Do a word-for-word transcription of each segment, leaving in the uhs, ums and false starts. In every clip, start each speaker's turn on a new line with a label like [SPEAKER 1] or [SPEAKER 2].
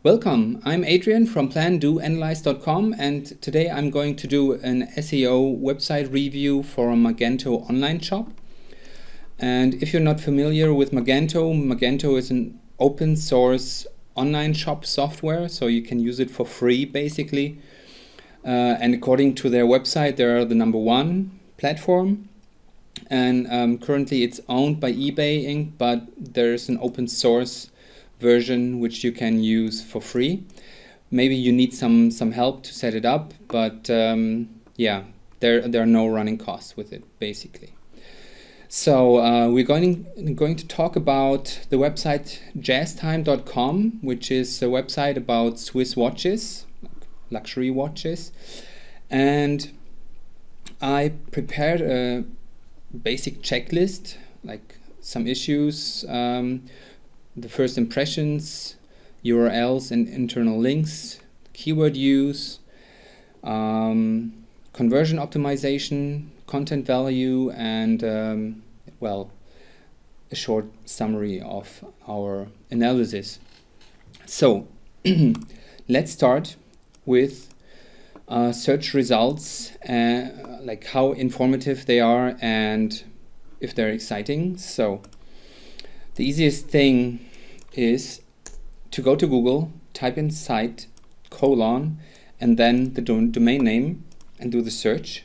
[SPEAKER 1] Welcome, I'm Adrian from plan do analyze dot com, and today I'm going to do an S E O website review for a Magento online shop. And if you're not familiar with Magento, Magento is an open source online shop software, so you can use it for free basically. Uh, and according to their website, they're the number one platform. And um, currently it's owned by eBay Incorporated, but there's an open source version which you can use for free. Maybe you need some some help to set it up, but um, yeah, there there are no running costs with it basically. So uh, we're going going to talk about the website jazz time dot com, which is a website about Swiss watches, luxury watches, and I prepared a basic checklist, like some issues. Um, the first impressions, U R Ls and internal links, keyword use, um, conversion optimization, content value, and um, well, a short summary of our analysis. So let's start with uh, search results, uh, like how informative they are and if they're exciting. So the easiest thing is to go to Google, type in site colon and then the dom domain name and do the search.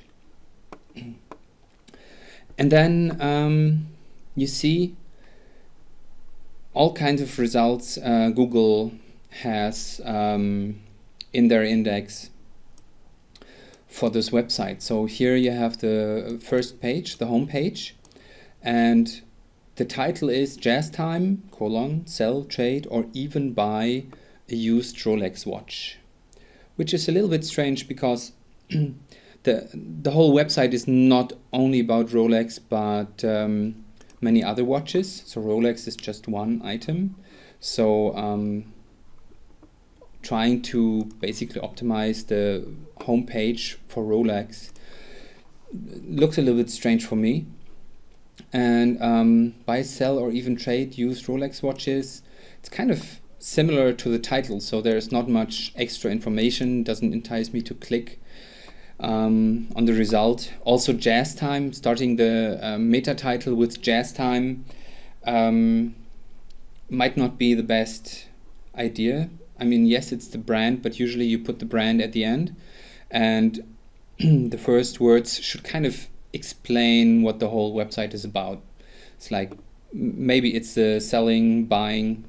[SPEAKER 1] And then um, you see all kinds of results uh, Google has um, in their index for this website. So here you have the first page, the home page, and the title is Jazz Time, colon, sell, trade, or even buy a used Rolex watch, which is a little bit strange because the the whole website is not only about Rolex, but um, many other watches. So Rolex is just one item. So um, trying to basically optimize the homepage for Rolex looks a little bit strange for me. And um, buy, sell, or even trade used Rolex watches, it's kind of similar to the title, so there's not much extra information, doesn't entice me to click um, on the result. Also Jazz Time, starting the uh, meta title with Jazz Time um, might not be the best idea. I mean, yes, it's the brand, but usually you put the brand at the end, and the first words should kind of explain what the whole website is about. It's like maybe it's the selling, buying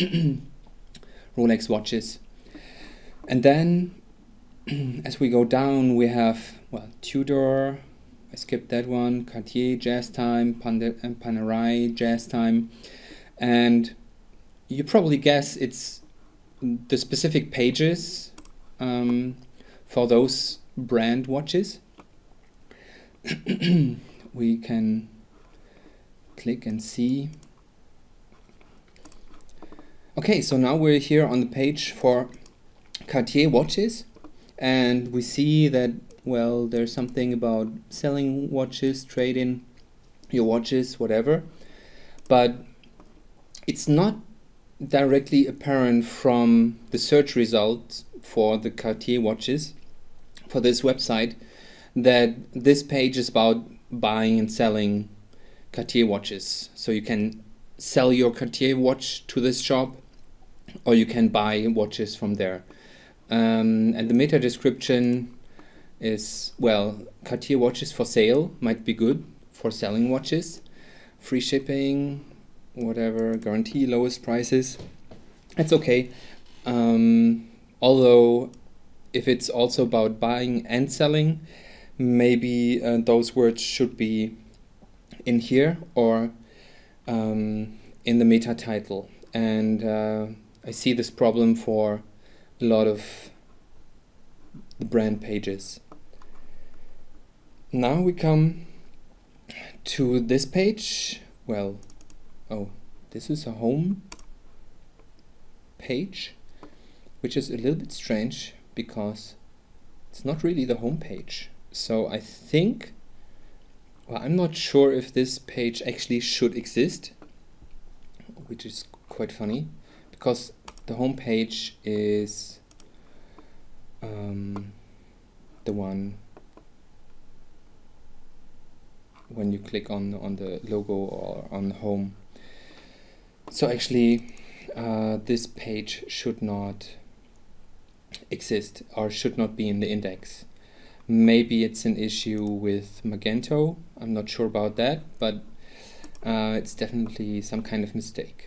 [SPEAKER 1] Rolex watches. And then as we go down, we have, well, Tudor, I skipped that one, Cartier, Jazz Time, Panerai, Jazz Time, and you probably guess it's the specific pages um, for those brand watches. We can click and see. Okay, so now we're here on the page for Cartier watches, and we see that, well, there's something about selling watches, trading your watches, whatever, but it's not directly apparent from the search results for the Cartier watches for this website that this page is about buying and selling Cartier watches. So you can sell your Cartier watch to this shop, or you can buy watches from there. Um, and the meta description is, well, Cartier watches for sale might be good for selling watches. Free shipping, whatever, guarantee lowest prices. That's okay. Um, although if it's also about buying and selling, maybe uh, those words should be in here or um, in the meta title. And uh, I see this problem for a lot of the brand pages. Now we come to this page. Well, oh, this is a home page, which is a little bit strange because it's not really the home page. So I think, well, I'm not sure if this page actually should exist, which is quite funny because the home page is um, the one when you click on on the logo or on home. So actually uh, this page should not exist or should not be in the index. Maybe it's an issue with Magento, I'm not sure about that, but uh, it's definitely some kind of mistake.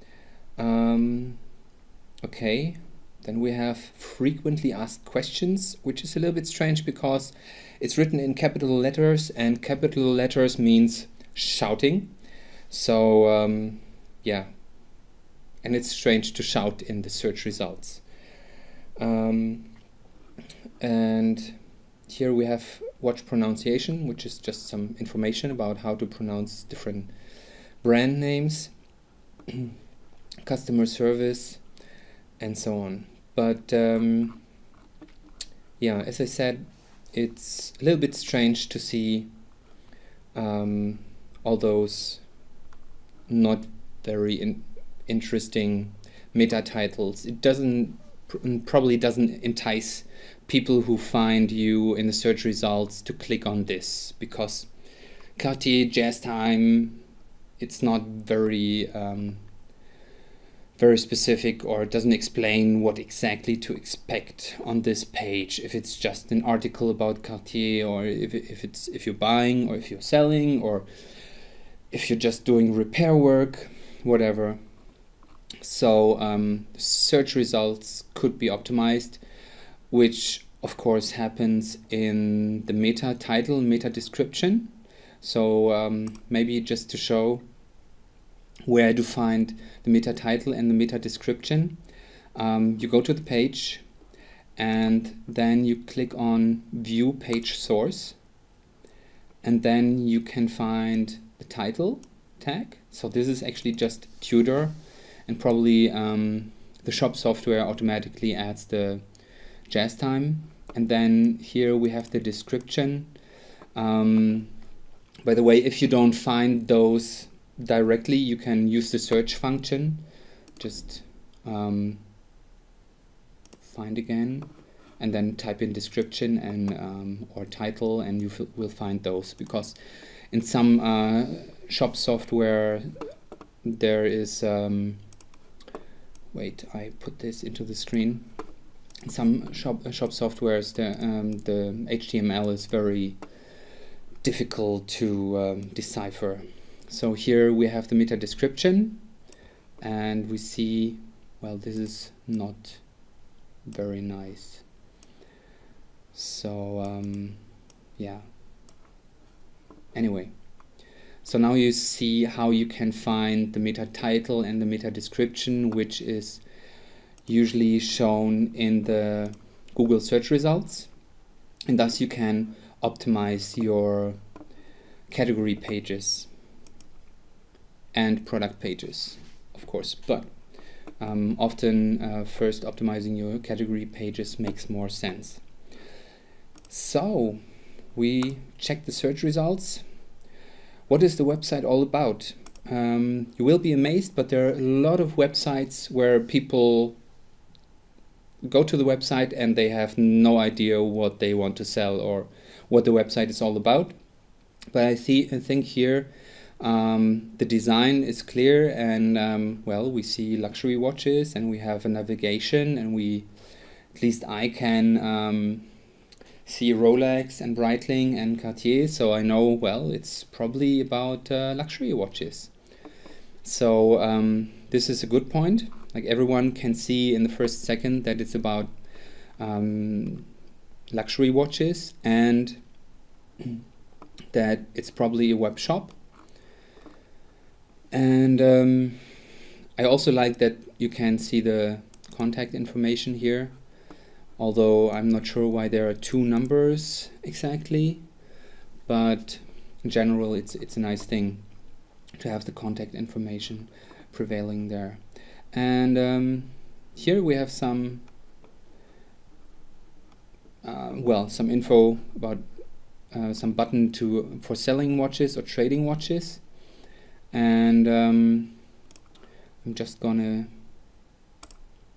[SPEAKER 1] Um, okay, then we have frequently asked questions, which is a little bit strange because it's written in capital letters, and capital letters means shouting. So um, yeah, and it's strange to shout in the search results. Um, and here we have watch pronunciation, which is just some information about how to pronounce different brand names, customer service, and so on. But um, yeah, as I said, it's a little bit strange to see um, all those not very in interesting meta titles. It doesn't pr probably doesn't entice people who find you in the search results to click on this, because Cartier, Jazz Time, it's not very um, very specific, or doesn't explain what exactly to expect on this page. If it's just an article about Cartier, or if, if it's if you're buying, or if you're selling, or if you're just doing repair work, whatever. So um, search results could be optimized, which of course happens in the meta title, meta description. So um, maybe just to show where to find the meta title and the meta description, um, you go to the page and then you click on view page source, and then you can find the title tag. So this is actually just Tudor, and probably um, the shop software automatically adds the Jazz Time. And then here we have the description. Um, by the way, if you don't find those directly, you can use the search function. Just um, find again and then type in description and um, or title, and you will find those, because in some uh, shop software there is um, wait, I put this into the screen. In some shop uh, shop softwares the um, the H T M L is very difficult to um, decipher. So here we have the meta description, and we see, well, this is not very nice. So um, yeah, anyway, so now you see how you can find the meta title and the meta description, which is usually shown in the Google search results, and thus you can optimize your category pages and product pages, of course, but um, often uh, first optimizing your category pages makes more sense. So we check the search results. What is the website all about? Um, you will be amazed, but there are a lot of websites where people go to the website and they have no idea what they want to sell or what the website is all about. But I, see, I think here um, the design is clear, and um, well, we see luxury watches, and we have a navigation, and we, at least I can um, see Rolex and Breitling and Cartier, so I know, well, it's probably about uh, luxury watches. So um, this is a good point. Like, everyone can see in the first second that it's about um, luxury watches, and that it's probably a web shop. And um, I also like that you can see the contact information here, although I'm not sure why there are two numbers exactly, but in general it's it's a nice thing to have the contact information prevailing there. And um, here we have some uh, well some info about uh, some button to for selling watches or trading watches, and um, I'm just gonna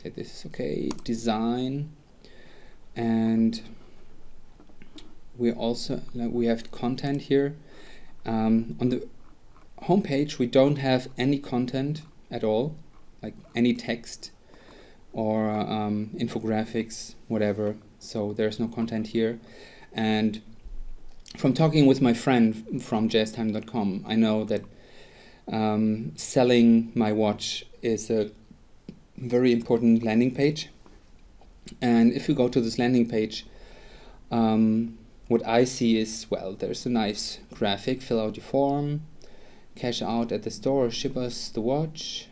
[SPEAKER 1] say this is okay, design, and we also like, we have content here. Um, on the home page we don't have any content at all, like any text or um, infographics, whatever, so there's no content here. And from talking with my friend from jazz time dot com, I know that um, selling my watch is a very important landing page. And if you go to this landing page, um, what I see is, well, there's a nice graphic, fill out your form, cash out at the store, ship us the watch,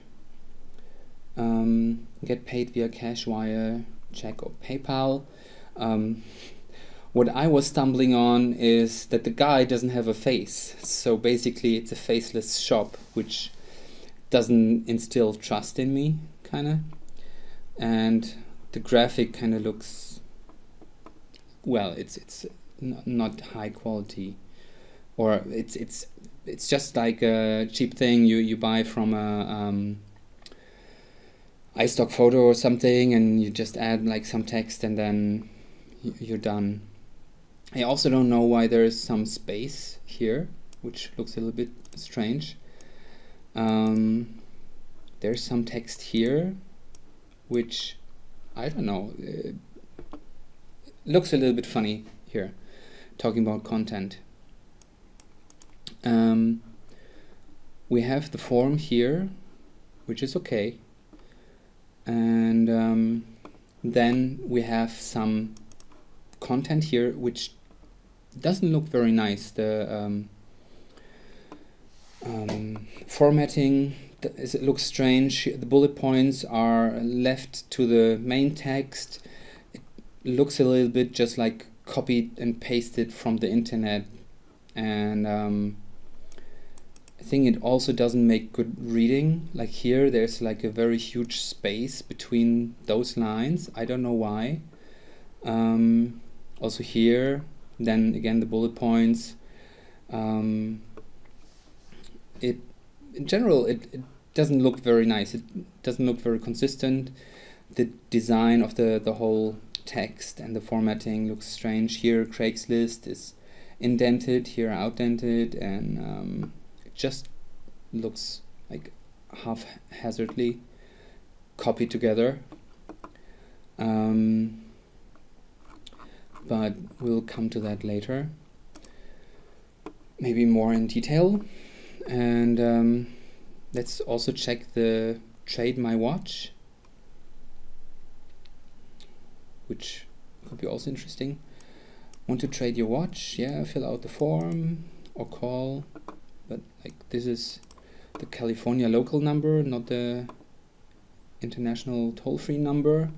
[SPEAKER 1] um, get paid via cash, wire, check or PayPal. Um, what I was stumbling on is that the guy doesn't have a face, so basically it's a faceless shop, which doesn't instill trust in me, kinda. And the graphic kind of looks, well, it's it's n not high quality, or it's it's it's just like a cheap thing you you buy from a um, iStock photo or something, and you just add like some text and then you're done. I also don't know why there is some space here, which looks a little bit strange. Um, there's some text here, which I don't know, uh, looks a little bit funny here, talking about content. Um, we have the form here, which is okay, and um, then we have some content here which doesn't look very nice. The um, um, formatting, it looks strange. The bullet points are left to the main text. It looks a little bit just like copied and pasted from the internet, and um, I think it also doesn't make good reading. Like here there's like a very huge space between those lines. I don't know why. Um, also here, then again the bullet points. Um, it in general it, it doesn't look very nice. It doesn't look very consistent. The design of the the whole text and the formatting looks strange. Here Craigslist is indented, here outdented, and um, it just looks like haphazardly copied together. Um, but we'll come to that later, maybe more in detail. And um, let's also check the trade my watch, which could be also interesting. Want to trade your watch? Yeah, fill out the form or call, but like this is the California local number, not the international toll-free number.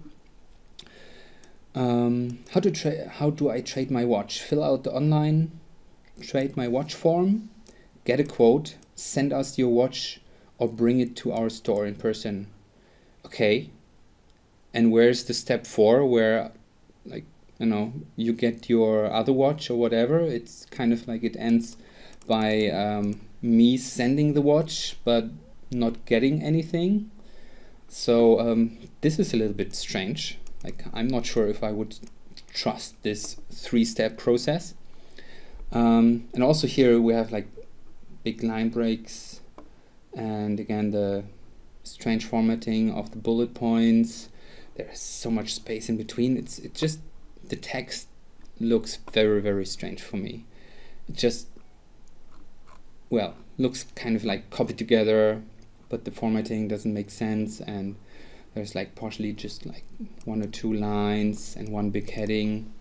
[SPEAKER 1] Um, how to trade? How do I trade my watch? Fill out the online trade my watch form, get a quote, send us your watch, or bring it to our store in person. Okay. And where's the step four, where, like, you know, you get your other watch or whatever? It's kind of like it ends by um, me sending the watch but not getting anything. So um, this is a little bit strange. Like, I'm not sure if I would trust this three-step process. Um, and also here we have like big line breaks, and again the strange formatting of the bullet points. There's so much space in between. It's it just the text looks very very strange for me. It just, well, looks kind of like copied together, but the formatting doesn't make sense, and there's like partially just like one or two lines and one big heading.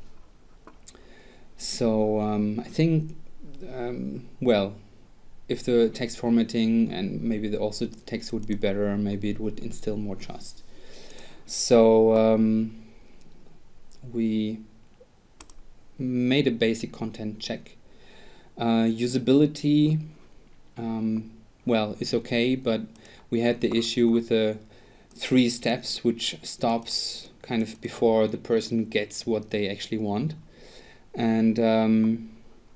[SPEAKER 1] So um, I think, um, well, if the text formatting and maybe the also the text would be better, maybe it would instill more trust. So um, we made a basic content check. Uh, usability, um, well, is okay, but we had the issue with the three steps, which stops kind of before the person gets what they actually want. And um,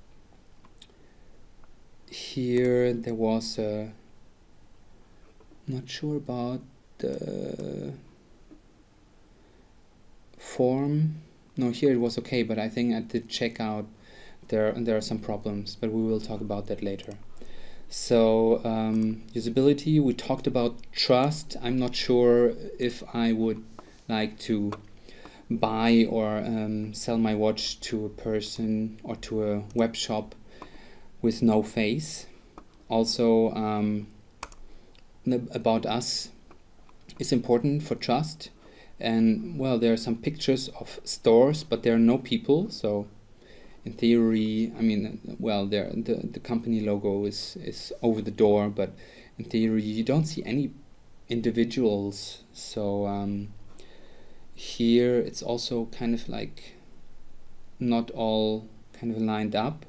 [SPEAKER 1] here there was a, not sure about the form, no, here it was okay, but I think at the checkout there there are some problems, but we will talk about that later. So um, usability, we talked about trust. I'm not sure if I would like to buy or um, sell my watch to a person or to a web shop with no face. Also, um, about us is important for trust. And well, there are some pictures of stores, but there are no people. So in theory, I mean, well, there the the company logo is is over the door, but in theory, you don't see any individuals. So um, here it's also kind of like not all kind of lined up.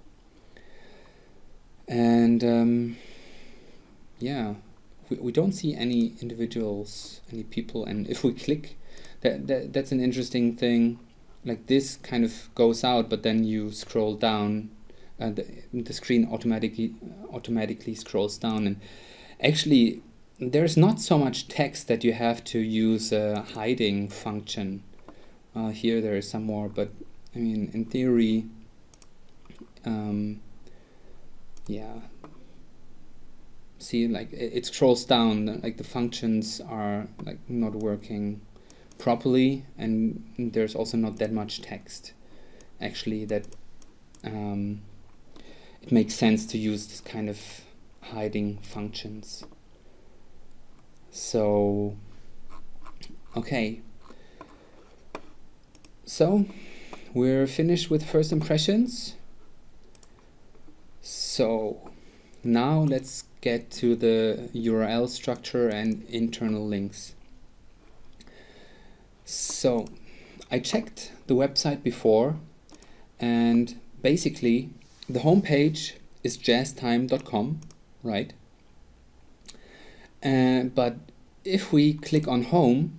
[SPEAKER 1] And um, yeah, we, we don't see any individuals, any people. And if we click, that, that that's an interesting thing. Like this kind of goes out, but then you scroll down, and the, the screen automatically automatically scrolls down. And actually, there's not so much text that you have to use a hiding function. Uh, here there is some more, but I mean, in theory, um, yeah. See, like it, it scrolls down, like the functions are like not working properly, and there's also not that much text actually that um, it makes sense to use this kind of hiding functions. So okay, so we're finished with first impressions. So now let's get to the U R L structure and internal links. So I checked the website before, and basically the homepage is jazz time dot com, right? Uh, but if we click on home,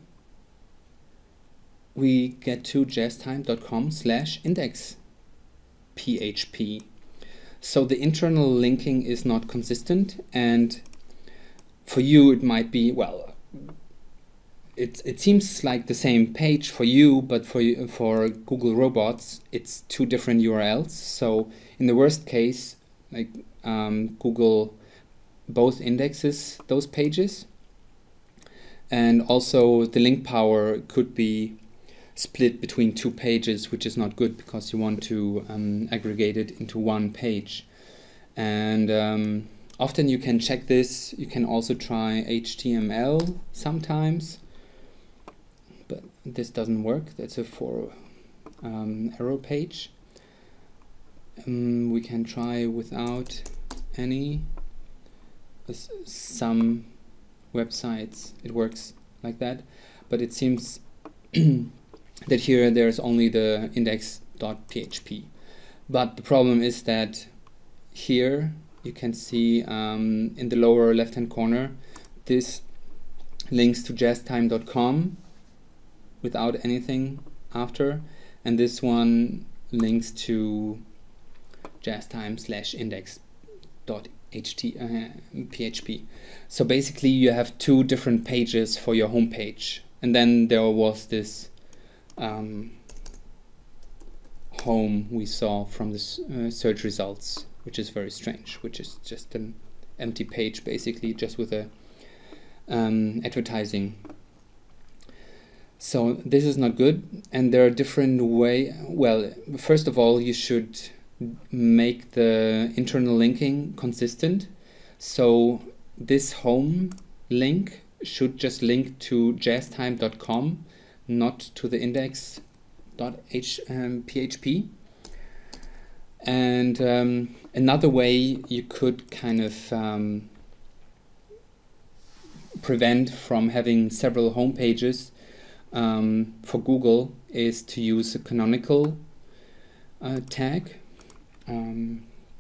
[SPEAKER 1] we get to jazz time dot com slash index P H P. So the internal linking is not consistent, and for you it might be, well, It, it seems like the same page for you, but for for Google robots, it's two different U R Ls. So in the worst case, like um, Google both indexes those pages, and also the link power could be split between two pages, which is not good because you want to um, aggregate it into one page. And um, often you can check this. You can also try H T M L sometimes. But this doesn't work. That's a four um, arrow page. Um, we can try without any. With some websites it works like that, but it seems that here there's only the index dot P H P. But the problem is that here you can see um, in the lower left hand corner this links to jazz time dot com without anything after, and this one links to jazztime slash index dot P H P. So basically you have two different pages for your home page, and then there was this um, home we saw from the uh, search results, which is very strange, which is just an empty page basically, just with a um, advertising. So this is not good, and there are different way. Well, first of all, you should make the internal linking consistent. So this home link should just link to jazz time dot com, not to the index dot P H P. And um, another way you could kind of um, prevent from having several home pages Um, for Google is to use a canonical uh, tag. Um,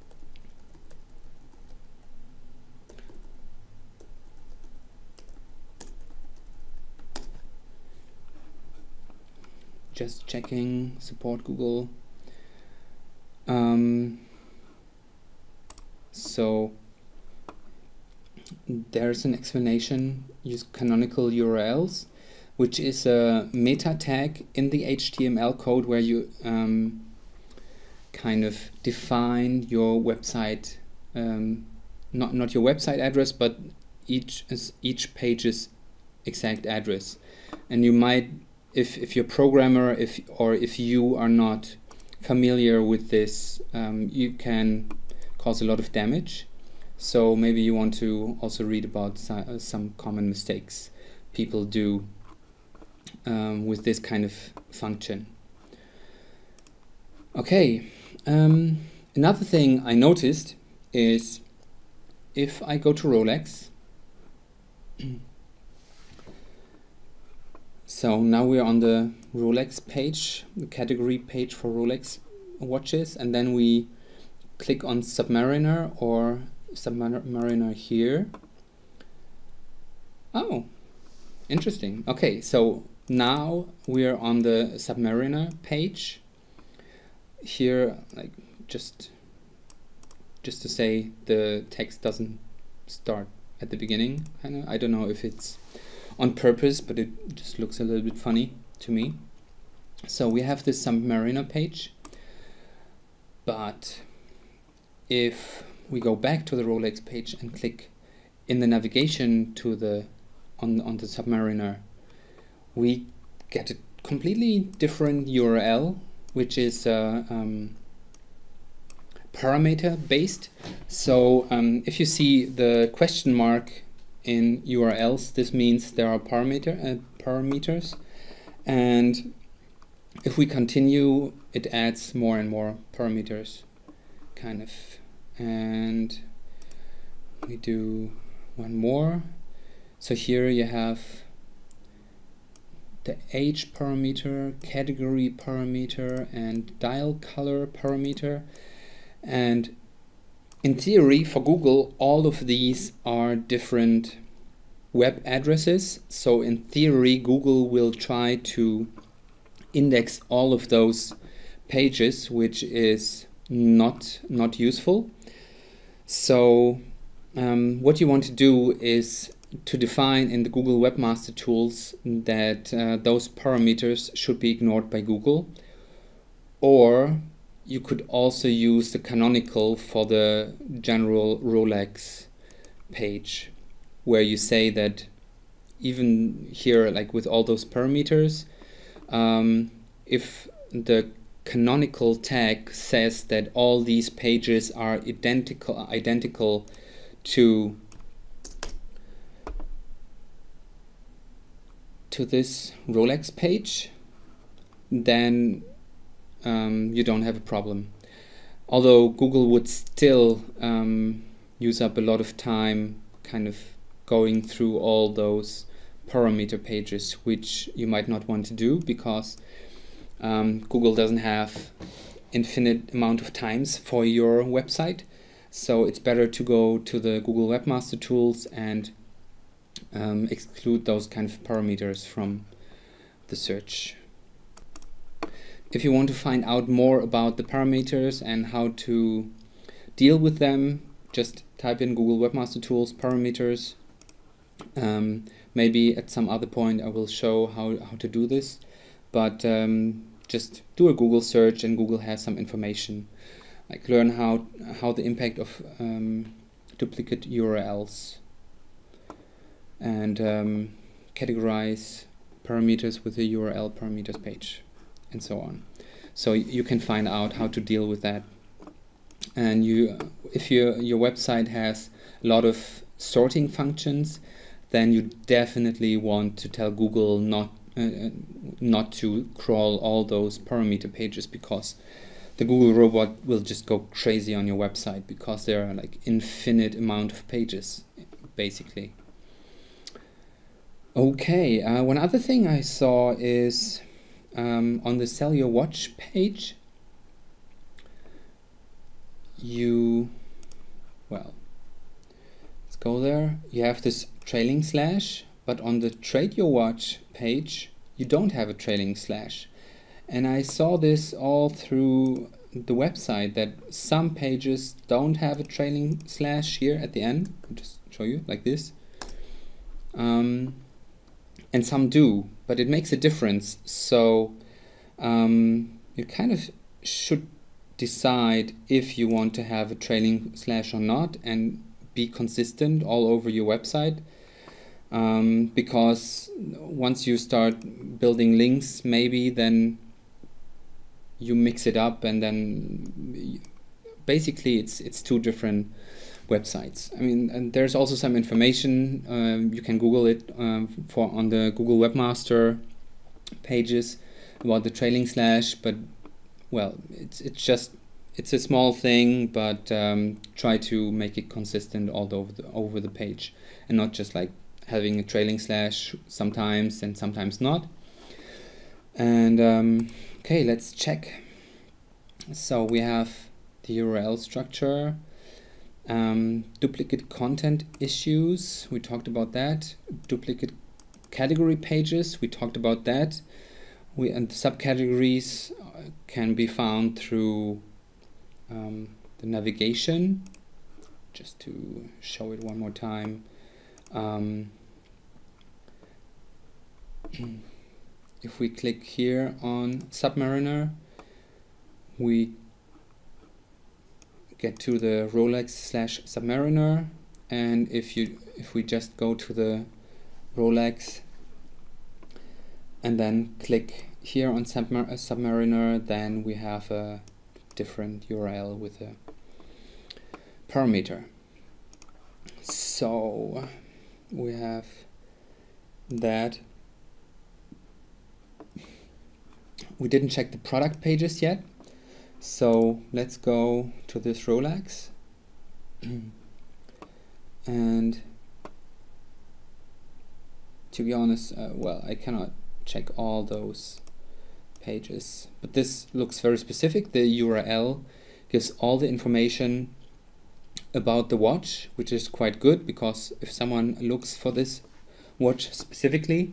[SPEAKER 1] just checking support Google. Um, so there's an explanation. Use canonical U R Ls. which is a meta tag in the H T M L code where you um, kind of define your website, um, not not your website address, but each each page's exact address. And you might, if if you're a programmer, if or if you are not familiar with this, um, you can cause a lot of damage. So maybe you want to also read about so, some common mistakes people do um, with this kind of function. Okay, um, another thing I noticed is if I go to Rolex, so now we're on the Rolex page, the category page for Rolex watches, and then we click on Submariner or Submariner here. Oh, interesting. Okay, so now we're on the Submariner page. Here, like just just to say, the text doesn't start at the beginning. Kind of. I don't know if it's on purpose, but it just looks a little bit funny to me. So we have this Submariner page, but if we go back to the Rolex page and click in the navigation to the on on the Submariner, we get a completely different U R L, which is uh, um, parameter based. So um, if you see the question mark in U R Ls, this means there are parameter uh, parameters, and if we continue, it adds more and more parameters, kind of. And we do one more. So here you have the age parameter, category parameter, and dial color parameter. And in theory, for Google, all of these are different web addresses. So in theory, Google will try to index all of those pages, which is not not useful. So um, what you want to do is to define in the Google Webmaster Tools that uh, those parameters should be ignored by Google, or you could also use the canonical for the general Rolex page, where you say that even here, like with all those parameters, um, if the canonical tag says that all these pages are identical identical to to this Rolex page, then um, you don't have a problem. Although Google would still um, use up a lot of time kind of going through all those parameter pages, which you might not want to do, because Um, Google doesn't have infinite amount of times for your website, so it's better to go to the Google Webmaster Tools and um, exclude those kind of parameters from the search. If you want to find out more about the parameters and how to deal with them, just type in Google Webmaster Tools parameters. Um, maybe at some other point I will show how, how to do this. But um, just do a Google search and Google has some information. Like learn how how the impact of um, duplicate U R Ls, and um, categorize parameters with the U R L parameters page, and so on. So you can find out how to deal with that. And you, if your your website has a lot of sorting functions, then you definitely want to tell Google not Uh, not to crawl all those parameter pages, because the Google robot will just go crazy on your website, because there are like infinite amount of pages basically. Okay, uh, one other thing I saw is um, on the Sell Your Watch page, you, well, let's go there. You have this trailing slash, but on the Trade Your Watch page, you don't have a trailing slash. And I saw this all through the website, that some pages don't have a trailing slash here at the end. I'll just show you like this. Um, and some do, but it makes a difference. So um, you kind of should decide if you want to have a trailing slash or not, and be consistent all over your website. Um, because once you start building links, maybe then you mix it up, and then basically it's it's two different websites. I mean, and there's also some information, um, you can Google it um, for on the Google Webmaster pages about the trailing slash, but well, it's it's just it's a small thing, but um, try to make it consistent all over the over the page, and not just like having a trailing slash sometimes and sometimes not. And um, okay, let's check. So we have the U R L structure, um, duplicate content issues, we talked about that. Duplicate category pages, we talked about that. We and subcategories can be found through um, the navigation. Just to show it one more time. Um, if we click here on Submariner, we get to the Rolex slash Submariner, and if you if we just go to the Rolex and then click here on Submar Submariner, then we have a different U R L with a parameter. So we have that. We didn't check the product pages yet, so let's go to this Rolex and to be honest, uh, well, I cannot check all those pages, but this looks very specific. The U R L gives all the information about the watch, which is quite good, because if someone looks for this watch specifically,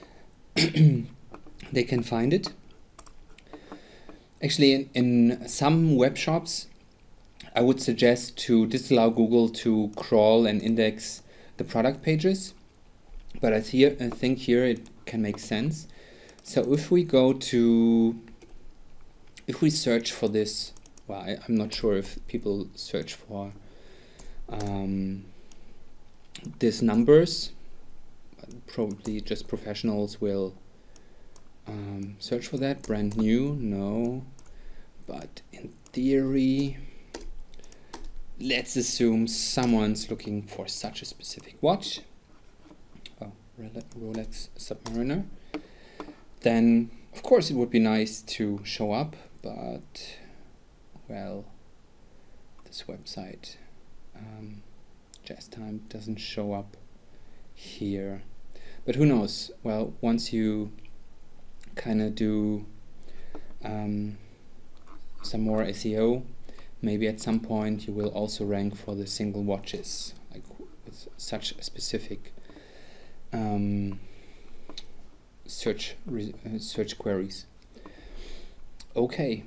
[SPEAKER 1] they can find it. Actually, in, in some web shops, I would suggest to disallow Google to crawl and index the product pages, but I, th I think here it can make sense. So if we go to, if we search for this, well, I, I'm not sure if people search for um, these numbers, probably just professionals will um, search for that. Brand new, no, but in theory, let's assume someone's looking for such a specific watch. Oh, Rolex Submariner. Then of course it would be nice to show up, but well, this website um, Just Time doesn't show up here. But who knows? Well, once you kind of do um, some more S E O, maybe at some point you will also rank for the single watches, like with such a specific um, search re uh, search queries. Okay,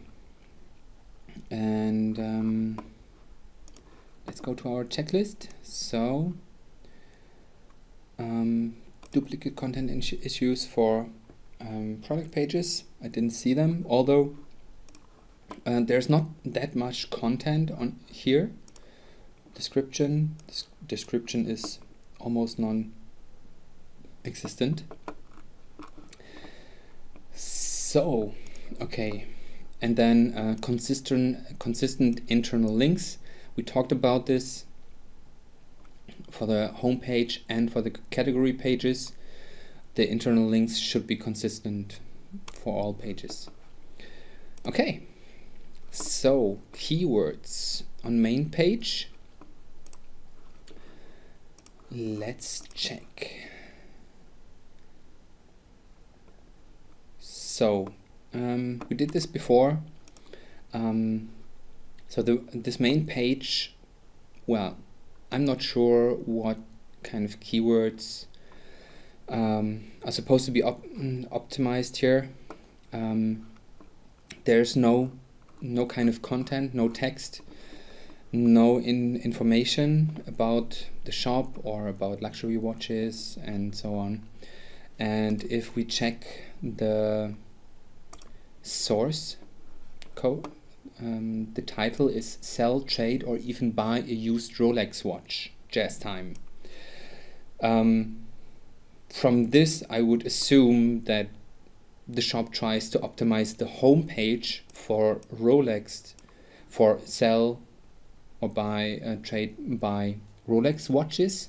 [SPEAKER 1] and um, let's go to our checklist. So um, duplicate content issues for um, product pages. I didn't see them, although uh, there's not that much content on here. Description, this description is almost non-existent. So, okay, and then uh, consistent, consistent internal links. We talked about this for the home page and for the category pages. The internal links should be consistent for all pages. Okay, so keywords on main page. Let's check. So um, we did this before. Um, so the this main page, well, I'm not sure what kind of keywords um, are supposed to be op optimized here. Um, there's no no kind of content, no text, no in information about the shop or about luxury watches and so on. And if we check the source code, um, the title is Sell, Trade, or even Buy a Used Rolex Watch, Jazz Time. Um, from this, I would assume that the shop tries to optimize the home page for Rolex, for sell or buy, uh, trade, buy Rolex watches.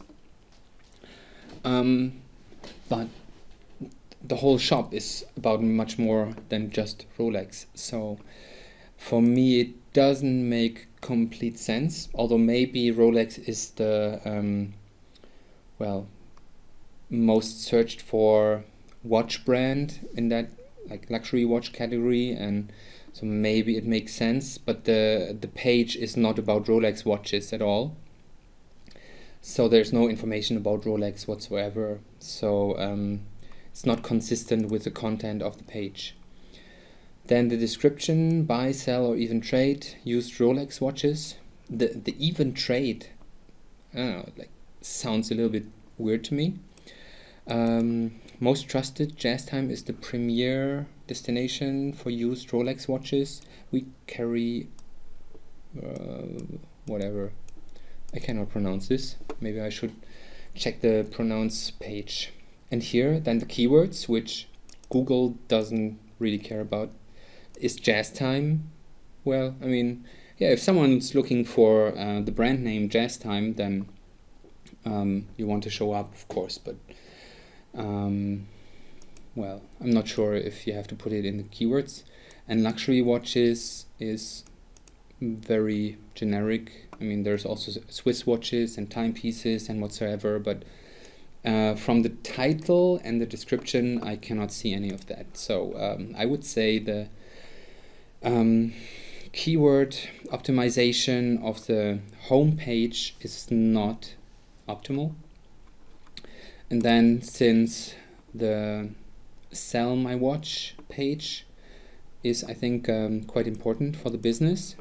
[SPEAKER 1] Um, but the whole shop is about much more than just Rolex. So for me, it doesn't make complete sense. Although maybe Rolex is the um, well most searched for watch brand in that like luxury watch category, and so maybe it makes sense. But the the page is not about Rolex watches at all. So there's no information about Rolex whatsoever. So um, it's not consistent with the content of the page. Then the description: buy, sell, or even trade used Rolex watches. The the even trade, I don't know, like sounds a little bit weird to me. Um, most trusted, Jazz Time is the premier destination for used Rolex watches. We carry uh, whatever. I cannot pronounce this. Maybe I should check the pronounce page. And here, then the keywords, which Google doesn't really care about, is Jazz Time. Well, I mean, yeah, if someone's looking for uh, the brand name Jazz Time, then um, you want to show up, of course. But um, well, I'm not sure if you have to put it in the keywords. And luxury watches is very generic. I mean, there's also Swiss watches and timepieces and whatsoever, but uh, from the title and the description, I cannot see any of that. So um, I would say the um, keyword optimization of the home page is not optimal. And then since the sell my watch page is, I think, um, quite important for the business,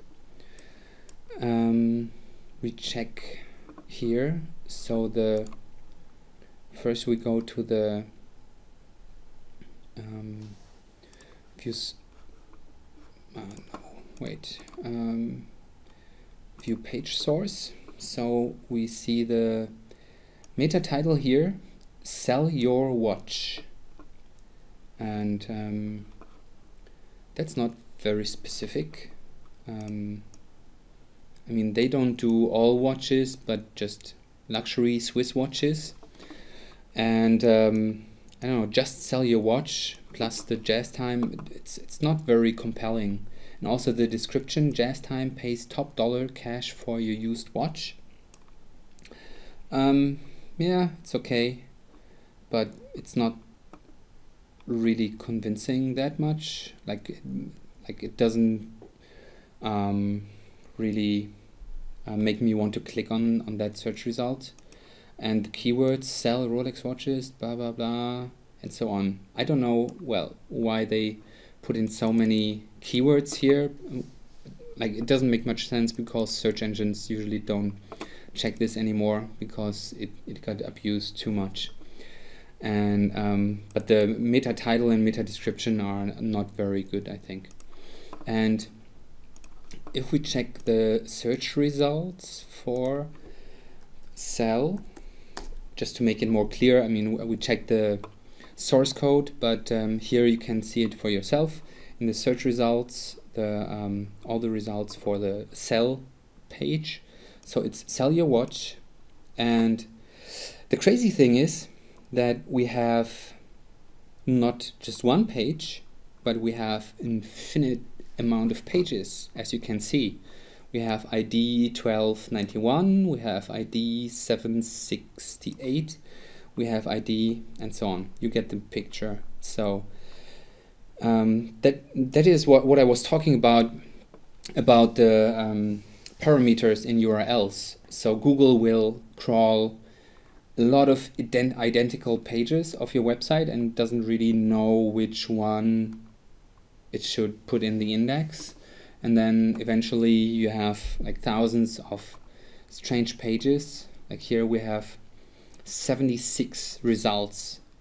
[SPEAKER 1] um, we check here. So the first we go to the um, views. Uh, no, wait. Um, view page source. So we see the meta title here: sell your watch, and um, that's not very specific. Um, I mean, they don't do all watches, but just luxury Swiss watches. And um, I don't know, just sell your watch plus the Jazz Time, it's, it's not very compelling. And also the description: Jazz Time pays top dollar cash for your used watch. Um, yeah, it's okay, but it's not really convincing that much. Like, like it doesn't um, really uh, make me want to click on on that search result. And the keywords: sell Rolex watches, blah blah blah, and so on. I don't know, well, why they put in so many keywords here. Like, it doesn't make much sense, because search engines usually don't check this anymore, because it, it got abused too much. And um, but the meta title and meta description are not very good, I think. And if we check the search results for sell, just to make it more clear, I mean, we check the source code, but um, here you can see it for yourself in the search results, the um, all the results for the sell page. So it's sell your watch, and the crazy thing is that we have not just one page, but we have infinite amount of pages, as you can see. We have I D twelve ninety-one, we have I D seven sixty-eight, we have I D, and so on. You get the picture. So um, that that is what, what I was talking about, about the um, parameters in U R Ls. So Google will crawl a lot of ident identical pages of your website and doesn't really know which one it should put in the index. And then eventually you have like thousands of strange pages. Like here we have seventy-six results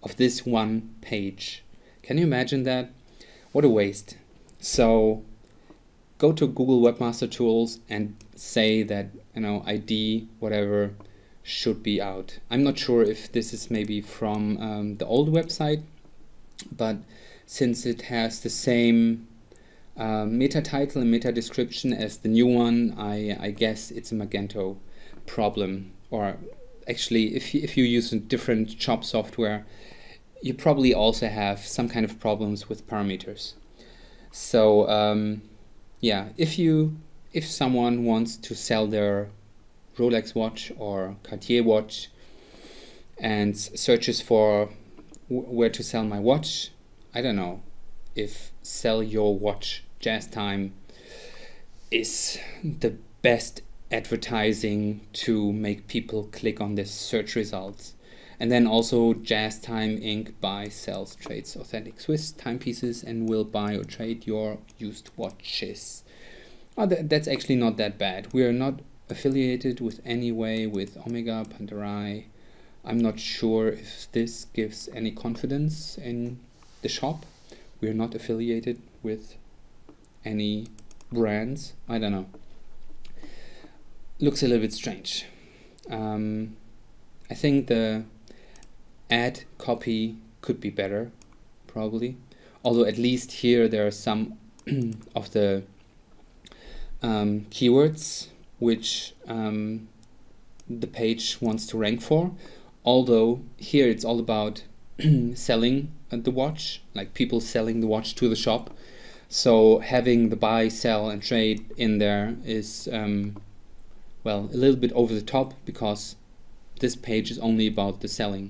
[SPEAKER 1] of this one page. Can you imagine that? What a waste. So go to Google Webmaster Tools and say that, you know, I D whatever should be out. I'm not sure if this is maybe from um, the old website, but since it has the same uh, meta title and meta description as the new one, I, I guess it's a Magento problem. Or actually, if you, if you use a different shop software, you probably also have some kind of problems with parameters. So um, yeah, if you if someone wants to sell their Rolex watch or Cartier watch and searches for w where to sell my watch, I don't know if sell your watch Jazz Time is the best advertising to make people click on this search results. And then also Jazz Time Incorporated buys, sells, trades authentic Swiss timepieces and will buy or trade your used watches. Oh, that, that's actually not that bad. We are not affiliated with any way with Omega, Panerai. I'm not sure if this gives any confidence in the shop. We are not affiliated with any brands. I don't know. Looks a little bit strange. Um, I think the ad copy could be better, probably. Although at least here there are some of the um, keywords which um, the page wants to rank for. Although here it's all about selling the watch, like people selling the watch to the shop. So having the buy, sell and trade in there is um, well, a little bit over the top, because this page is only about the selling.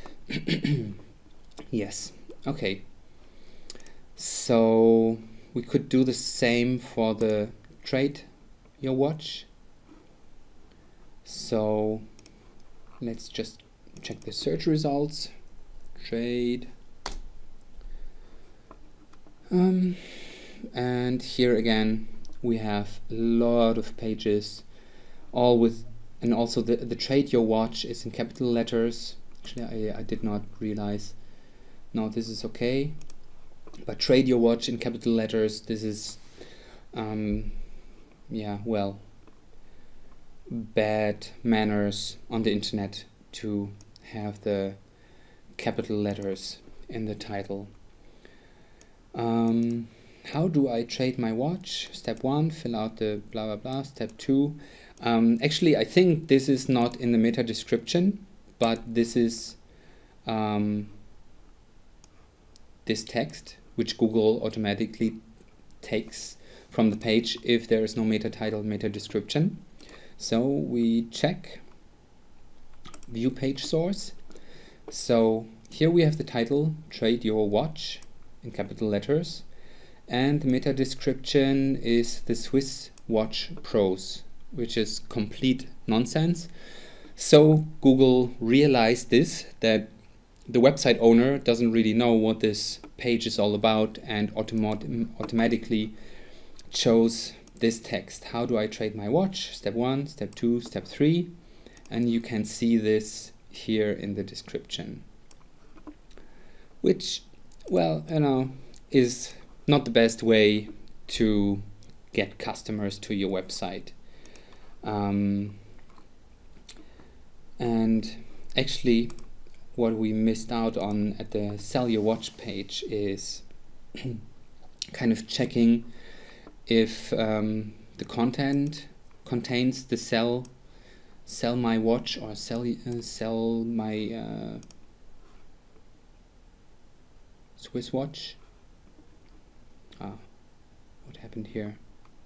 [SPEAKER 1] Yes, okay. So we could do the same for the trade your watch. So let's just check the search results. Trade. Um, and here again we have a lot of pages, all with, and also the, the trade your watch is in capital letters. Actually, I, I did not realize. No, this is okay. But trade your watch in capital letters, this is, um, yeah, well, bad manners on the internet to have the capital letters in the title. Um, how do I trade my watch? Step one, fill out the blah blah blah. Step two, um, actually I think this is not in the meta description, but this is um, this text which Google automatically takes from the page if there is no meta title, meta description. So we check view page source. So here we have the title, trade your watch in capital letters, and the meta description is the Swiss Watch Pros, which is complete nonsense. So Google realized this, that the website owner doesn't really know what this page is all about, and automat automatically chose this text. How do I trade my watch? Step one, step two, step three, and you can see this here in the description, which, well, you know, is not the best way to get customers to your website. Um, and actually what we missed out on at the sell your watch page is kind of checking if um, the content contains the sell sell my watch or sell uh, sell my uh, Swiss watch. Ah, what happened here?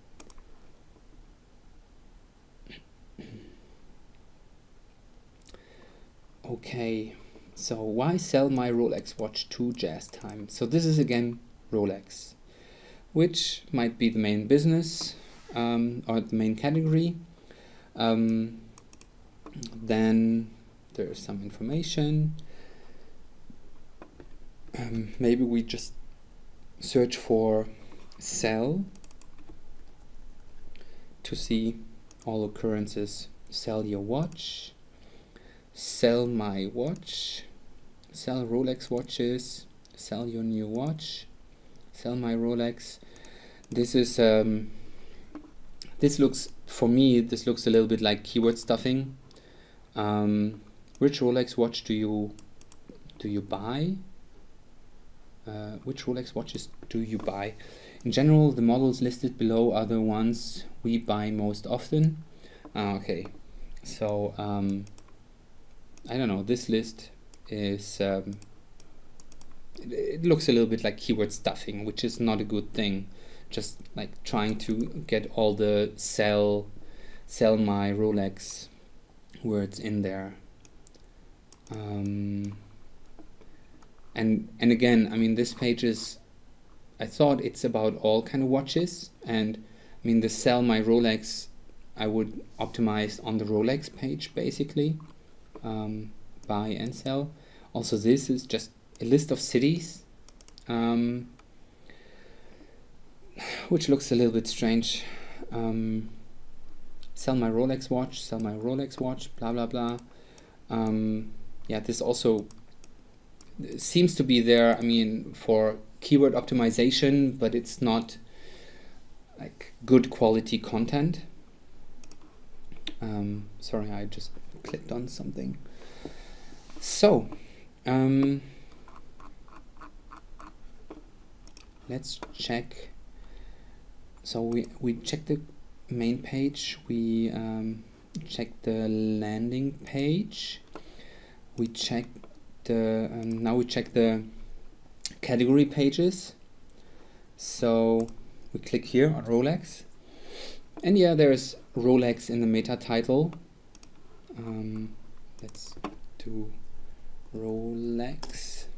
[SPEAKER 1] Okay, so why sell my Rolex watch to Jazz Time? So this is again Rolex, which might be the main business um, or the main category. Um, then there's some information. Um, maybe we just search for sell to see all occurrences. Sell your watch, sell my watch, sell Rolex watches, sell your new watch, sell my Rolex. This is um, this looks, for me, this looks a little bit like keyword stuffing. Um, which Rolex watch do you do you buy? Uh, which Rolex watches do you buy? In general, the models listed below are the ones we buy most often. Ah, okay, so um, I don't know, this list is um, it, it looks a little bit like keyword stuffing, which is not a good thing. Just like trying to get all the sell sell my Rolex words in there. Um, and and again, I mean, this page is, I thought it's about all kind of watches, and I mean, the sell my Rolex I would optimize on the Rolex page basically, um, buy and sell. Also, this is just a list of cities, um, which looks a little bit strange. Um, sell my Rolex watch, sell my Rolex watch, blah blah blah. Um, yeah, this also seems to be there, I mean, for keyword optimization, but it's not like good quality content. Um, sorry, I just clicked on something. So, um, let's check. So we, we check the main page, we um, check the landing page, we check the, um, now we check the category pages. So we click here on Rolex, and yeah, there's Rolex in the meta title. Um, let's do Rolex.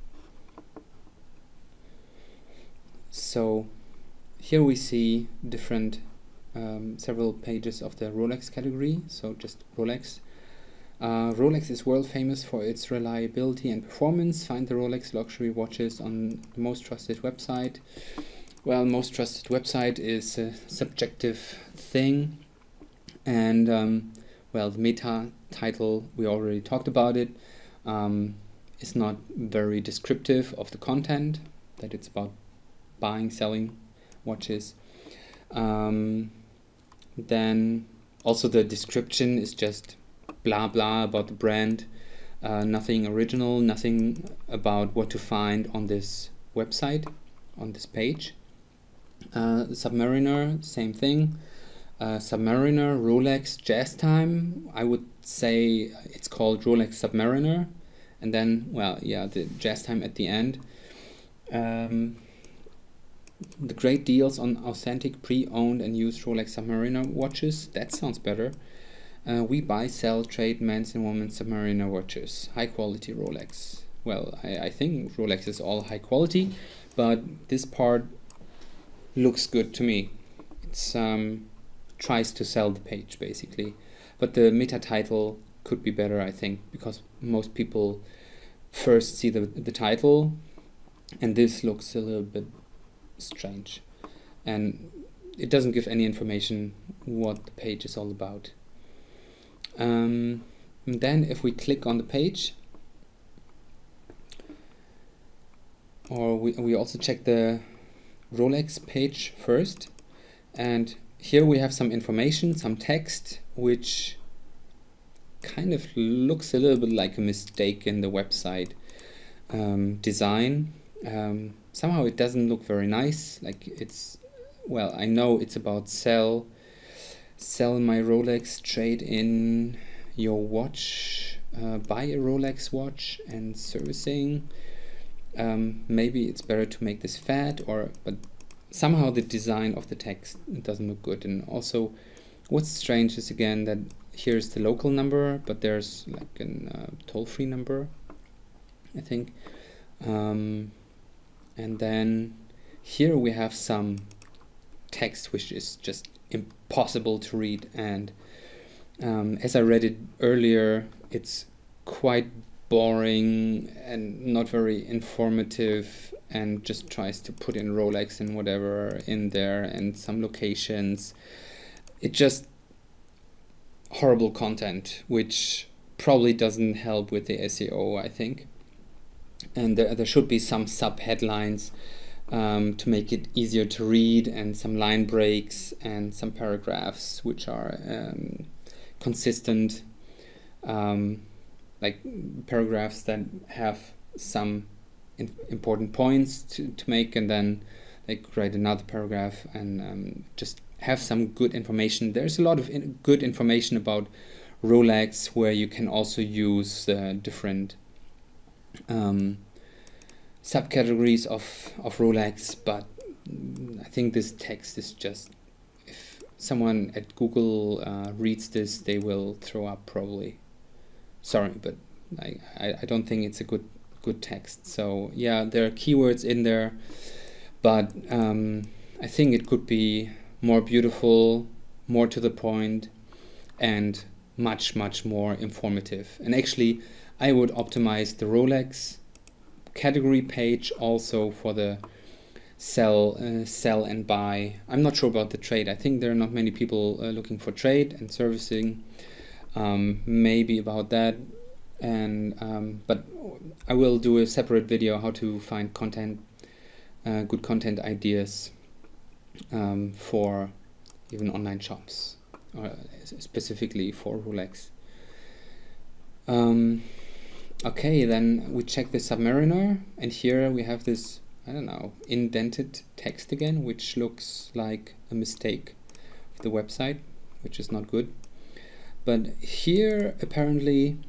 [SPEAKER 1] So here we see different um, several pages of the Rolex category. So just Rolex. Uh, Rolex is world famous for its reliability and performance. Find the Rolex luxury watches on the most trusted website. Well, most trusted website is a subjective thing, and um, well, the meta title, we already talked about it, um, is not very descriptive of the content, that it's about buying, selling watches. Um, then also the description is just blah blah about the brand, uh, nothing original, nothing about what to find on this website, on this page. Uh, Submariner, same thing. Uh, Submariner, Rolex, Jazz Time. I would say it's called Rolex Submariner, and then, well, yeah, the Jazz Time at the end. Um, the great deals on authentic pre-owned and used Rolex Submariner watches. That sounds better. Uh, we buy, sell, trade men's and women's Submariner watches. High quality Rolex. Well, I, I think Rolex is all high quality, but this part looks good to me. It's um, tries to sell the page basically, but the meta title could be better, I think, because most people first see the, the title, and this looks a little bit strange, and it doesn't give any information what the page is all about. Um, and then if we click on the page, or we, we also check the Rolex page first, and here we have some information, some text, which kind of looks a little bit like a mistake in the website um, design. Um, somehow it doesn't look very nice, like it's, well, I know it's about sell sell my Rolex, trade in your watch, uh, buy a Rolex watch and servicing. Um, maybe it's better to make this fat, or but somehow the design of the text doesn't look good. And also what's strange is again that here's the local number, but there's like a uh, toll-free number, I think. Um, and then here we have some text which is just impossible to read, and um, as I read it earlier, it's quite boring and not very informative, and just tries to put in Rolex and whatever in there and some locations. It just horrible content, which probably doesn't help with the S E O, I think. and there, there should be some sub headlines um, to make it easier to read, and some line breaks and some paragraphs which are um, consistent, um, like paragraphs that have some in important points to, to make, and then like write another paragraph and um, just have some good information. There's a lot of in good information about Rolex, where you can also use uh, different um, subcategories of, of Rolex, but I think this text is just, if someone at Google uh, reads this, they will throw up probably. Sorry, but I, I, I don't think it's a good good text. So yeah, there are keywords in there, but um, I think it could be more beautiful, more to the point, and much, much more informative. And actually, I would optimize the Rolex category page also for the sell, uh, sell and buy. I'm not sure about the trade. I think there are not many people uh, looking for trade and servicing. Um, maybe about that. And um, but I will do a separate video how to find content, uh, good content ideas um, for even online shops, or specifically for Rolex. Um, okay, then we check the Submariner, and here we have this, I don't know, indented text again, which looks like a mistake of the website, which is not good. But here apparently,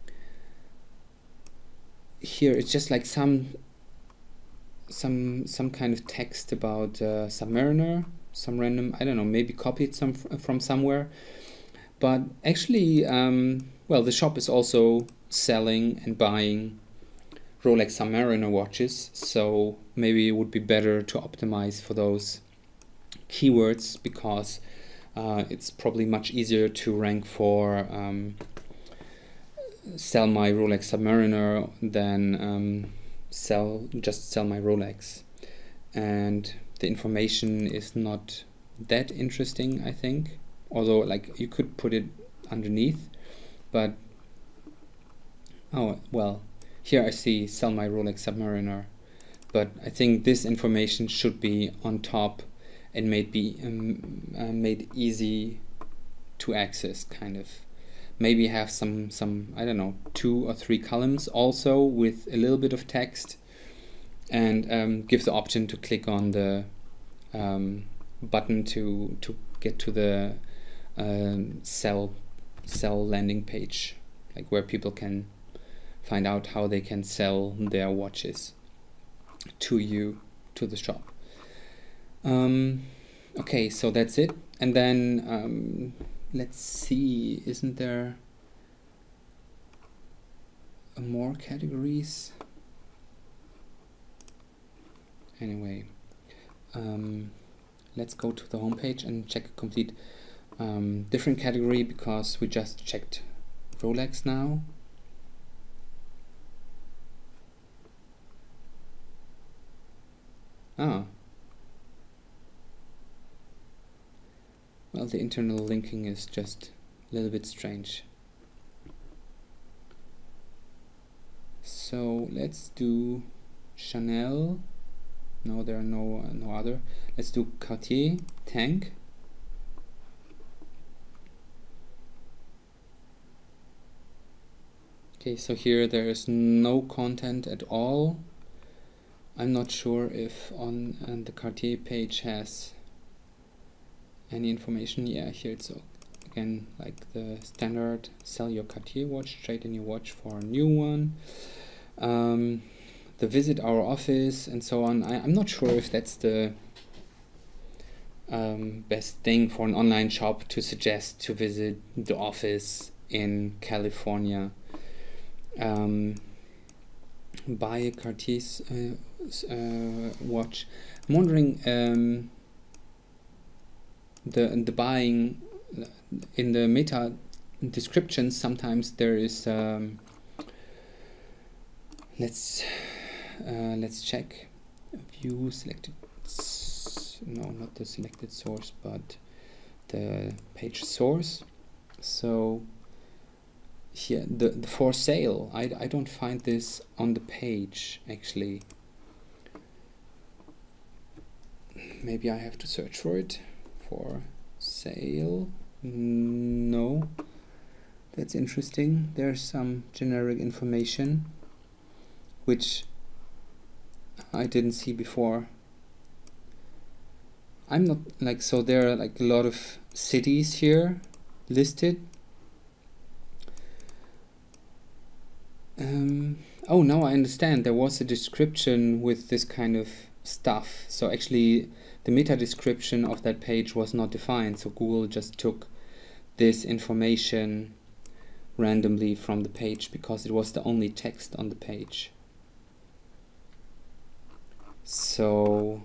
[SPEAKER 1] here it's just like some some some kind of text about uh, Submariner, some random, I don't know, maybe copied some from somewhere. But actually, um, well, the shop is also selling and buying Rolex Submariner watches, so maybe it would be better to optimize for those keywords, because uh, it's probably much easier to rank for um, sell my Rolex Submariner than um, sell just sell my Rolex. And the information is not that interesting, I think, although like you could put it underneath. But oh well, here I see sell my Rolex Submariner, but I think this information should be on top and made be um, uh, made easy to access, kind of. Maybe have some, some, I don't know, two or three columns also with a little bit of text, and um, give the option to click on the um, button to to get to the um, sell sell landing page, like where people can find out how they can sell their watches to you, to the shop. Um, okay, so that's it. And then um, let's see, isn't there more categories? Anyway, um, let's go to the home page and check a complete um, different category, because we just checked Rolex now. Ah. Well, the internal linking is just a little bit strange. So let's do Chanel. No, there are no uh, no other. Let's do Cartier, Tank. Okay, so here there is no content at all. I'm not sure if on, on the Cartier page has any information. Yeah, here it's again like the standard: sell your Cartier watch, trade in your watch for a new one, um, the visit our office, and so on. I, I'm not sure if that's the um, best thing for an online shop to suggest to visit the office in California. Um, buy a Cartier uh, uh, watch. I'm wondering, um, the the buying in the meta description, sometimes there is um, let's uh, let's check view selected, no, not the selected source, but the page source. So here, the, the for sale, I, I don't find this on the page actually. Maybe I have to search for it. For sale, no, that's interesting. There's some generic information which I didn't see before. I'm not like, so there are like a lot of cities here listed. Um, oh, now I understand. There was a description with this kind of stuff. So actually the meta description of that page was not defined. So Google just took this information randomly from the page because it was the only text on the page. So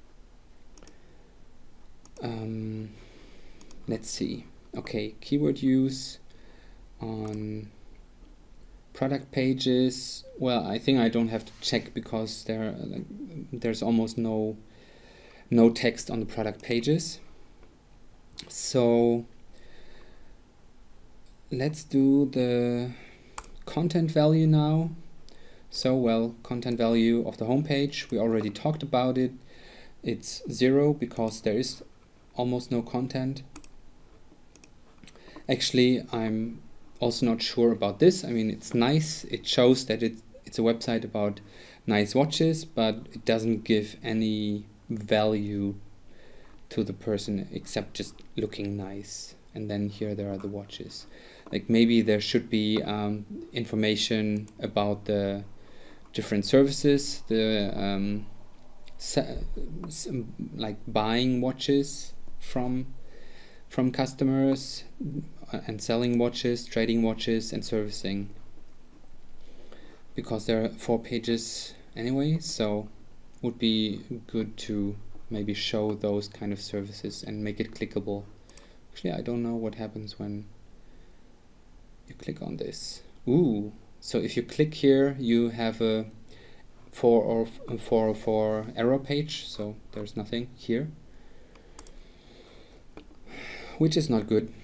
[SPEAKER 1] um, let's see. Okay, keyword use on product pages. Well, I think I don't have to check because there like, there's almost no no text on the product pages. So let's do the content value now. So, well, content value of the homepage, we already talked about it. It's zero because there is almost no content. Actually, I'm also not sure about this. I mean, it's nice. It shows that it, it's a website about nice watches, but it doesn't give any value to the person except just looking nice. And then here there are the watches. Like maybe there should be um, information about the different services, the um, like buying watches from from customers and selling watches, trading watches and servicing, because there are four pages anyway, so would be good to maybe show those kind of services and make it clickable. Actually, I don't know what happens when you click on this. Ooh, so if you click here, you have a four or four or four error page, so there's nothing here, which is not good.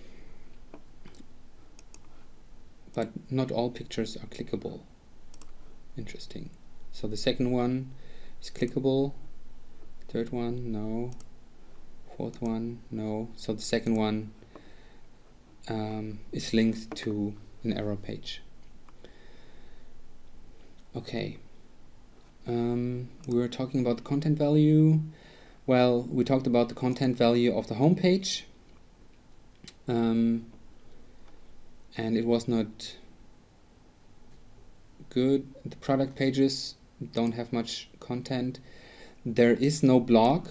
[SPEAKER 1] But not all pictures are clickable. Interesting. So the second one is clickable, third one, no, fourth one, no. So the second one um, is linked to an error page. Okay. Um, we were talking about the content value. Well, we talked about the content value of the homepage. Um, and it was not good. The product pages don't have much content. There is no blog.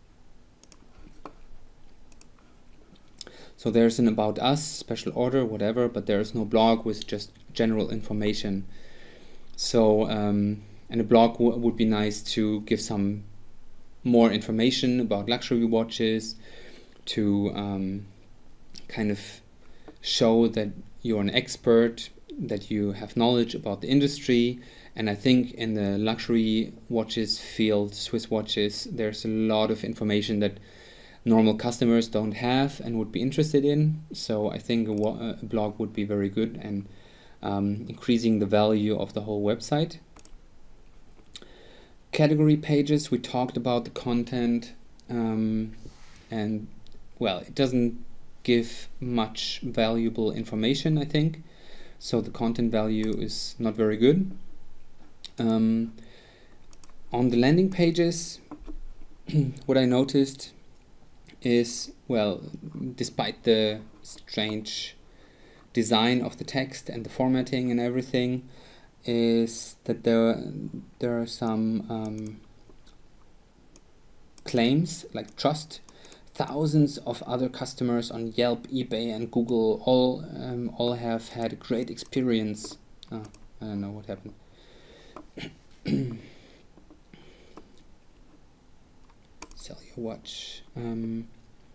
[SPEAKER 1] So there's an about us, special order, whatever, but there is no blog with just general information. So, um, and a blog w would be nice to give some more information about luxury watches, to um, kind of show that you're an expert, that you have knowledge about the industry. And I think in the luxury watches field, Swiss watches, there's a lot of information that normal customers don't have and would be interested in. So I think a, a blog would be very good and um, increasing the value of the whole website. Category pages, we talked about the content, um, and well, it doesn't give much valuable information, I think. So the content value is not very good. Um, on the landing pages, what I noticed is, well, despite the strange design of the text and the formatting and everything, is that there there are some um, claims like trust. Thousands of other customers on Yelp, eBay, and Google all um, all have had a great experience. Oh, I don't know what happened. Sell your watch. Um,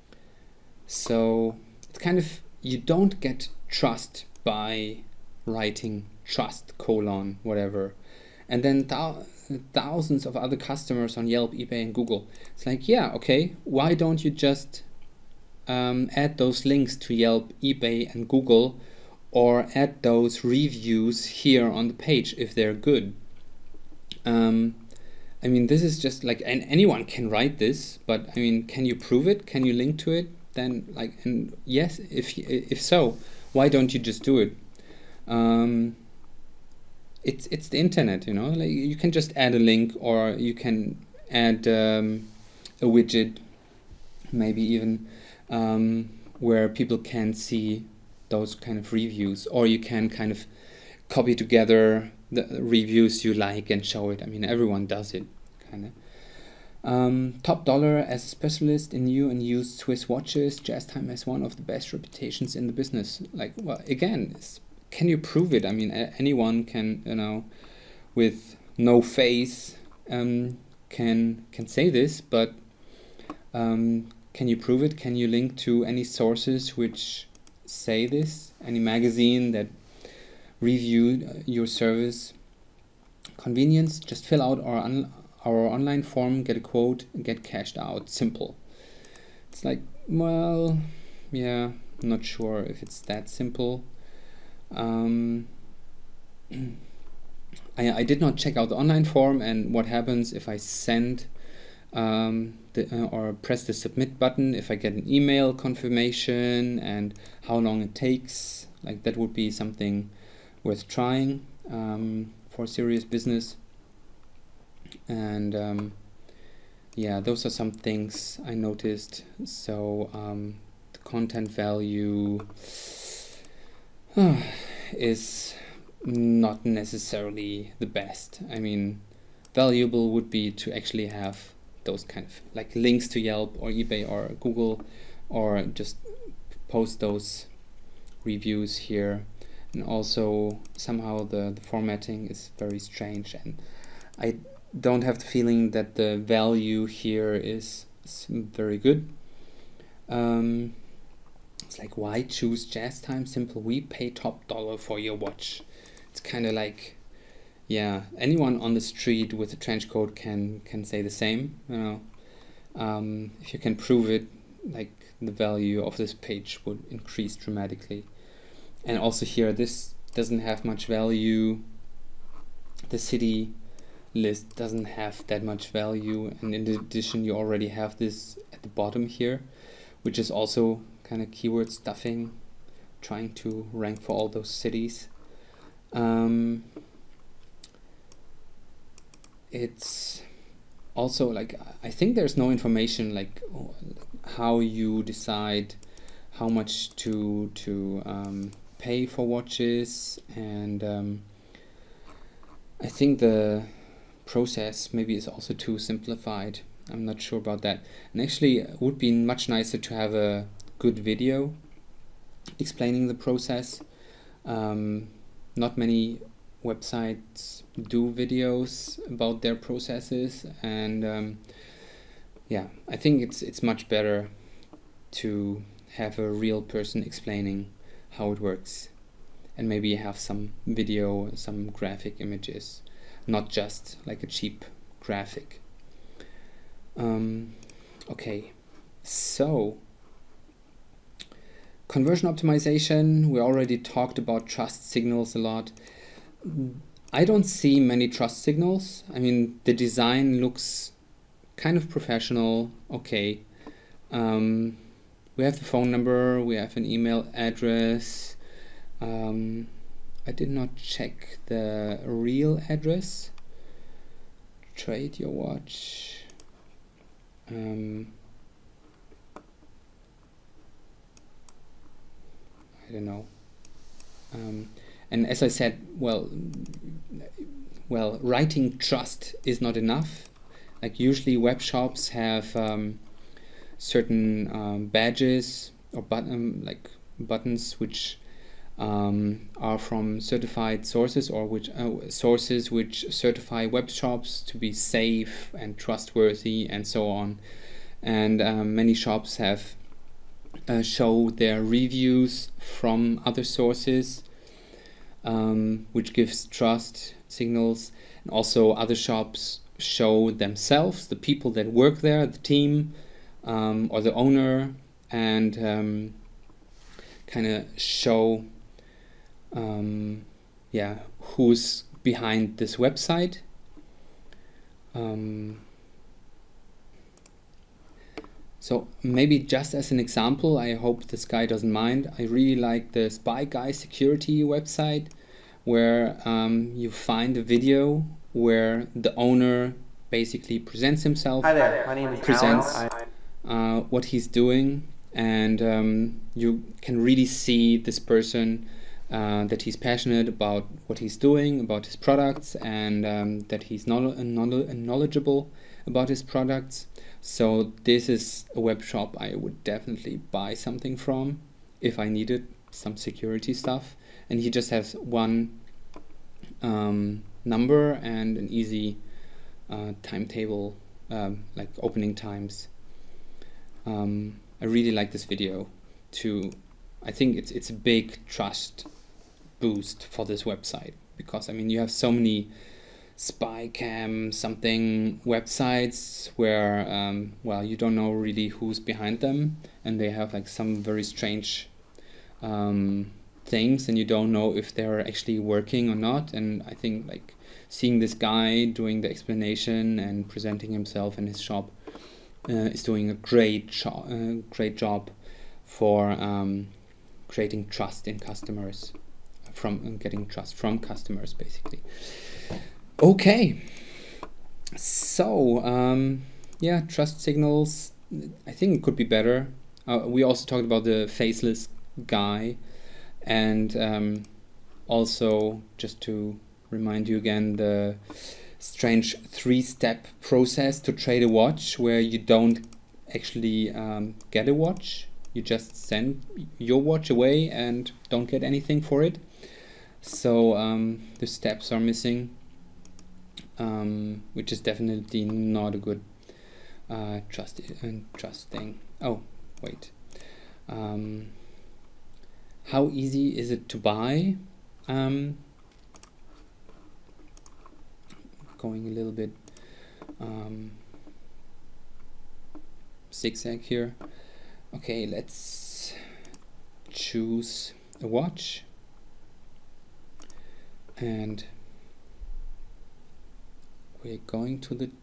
[SPEAKER 1] so it's kind of, you don't get trust by writing trust colon whatever, and then thou thousands of other customers on Yelp, eBay, and Google. It's like, yeah, okay, why don't you just um, add those links to Yelp, eBay, and Google or add those reviews here on the page if they're good. Um, I mean, this is just like, and anyone can write this, but I mean, can you prove it? Can you link to it? Then like, and yes, if if so, why don't you just do it? Um, it's it's the internet, you know. Like, you can just add a link, or you can add um, a widget, maybe even um, where people can see those kind of reviews, or you can kind of copy together the reviews you like and show it. I mean, everyone does it, kind of. Um, top dollar as a specialist in new and used Swiss watches. Jazztime has one of the best reputations in the business. Like, well, again, it's, can you prove it? I mean, a anyone can, you know, with no face, um, can can say this, but um, can you prove it? Can you link to any sources which say this? Any magazine that reviewed your service? Convenience, just fill out our, on our online form, get a quote, and get cashed out. Simple. It's like, well, yeah, I'm not sure if it's that simple. Um, I, I did not check out the online form and what happens if I send um, the, uh, or press the submit button, if I get an email confirmation, and how long it takes. Like, that would be something worth trying um, for serious business. And um, yeah, those are some things I noticed. So um, the content value uh, is not necessarily the best. I mean, valuable would be to actually have those kind of like links to Yelp or eBay or Google, or just post those reviews here. And also somehow the, the formatting is very strange, and I don't have the feeling that the value here is, is very good. Um, it's like, why choose Jazztime? Simple, we pay top dollar for your watch. It's kind of like, yeah, anyone on the street with a trench coat can can say the same, you know. Um, if you can prove it, like, the value of this page would increase dramatically. And also here, this doesn't have much value. The city list doesn't have that much value, and in addition you already have this at the bottom here, which is also kind of keyword stuffing, trying to rank for all those cities. Um, it's also like, I think there's no information like how you decide how much to to um, pay for watches, and um, I think the process maybe is also too simplified. I'm not sure about that. And actually it would be much nicer to have a good video explaining the process. Um, not many websites do videos about their processes, and um, yeah, I think it's it's much better to have a real person explaining how it works, and maybe have some video, some graphic images, not just like a cheap graphic. Um, okay, so conversion optimization, we already talked about trust signals a lot. I don't see many trust signals. I mean, the design looks kind of professional, okay. Um, we have the phone number, we have an email address. Um, I did not check the real address. Trade your watch. Um, I don't know. Um, and as I said, well, well, writing trust is not enough. Like, usually web shops have um, certain um, badges or button, like buttons which um, are from certified sources, or which uh, sources which certify web shops to be safe and trustworthy and so on. And um, many shops have uh, show their reviews from other sources, um, which gives trust signals. And also other shops show themselves, the people that work there, the team, um, or the owner, and um, kind of show um, yeah, who's behind this website. Um, so maybe just as an example, I hope this guy doesn't mind. I really like the Spy Guy Security website, where um, you find a video where the owner basically presents himself.
[SPEAKER 2] Hi there, my name is
[SPEAKER 1] presents
[SPEAKER 2] Alan.
[SPEAKER 1] uh, what he's doing, and um, you can really see this person, uh, that he's passionate about what he's doing, about his products, and um, that he's not knowledgeable about his products. So this is a web shop I would definitely buy something from if I needed some security stuff. And he just has one um, number and an easy uh, timetable, um, like opening times. Um, I really like this video too. I think it's it's a big trust boost for this website, because I mean you have so many spy cam something websites where um, well, you don't know really who's behind them, and they have like some very strange um, things, and you don't know if they're actually working or not. And I think like seeing this guy doing the explanation and presenting himself in his shop uh, is doing a great job, uh, great job for um, creating trust in customers, from uh, getting trust from customers basically. Okay, so um, yeah, trust signals, I think it could be better. Uh, we also talked about the faceless guy, and um, also just to remind you again, the strange three-step process to trade a watch, where you don't actually um, get a watch, you just send your watch away and don't get anything for it. So um, the steps are missing, um, which is definitely not a good uh, trust uh, trust thing. Oh wait, um, how easy is it to buy? Um, going a little bit um, zigzag here. Okay, let's choose a watch, and we're going to the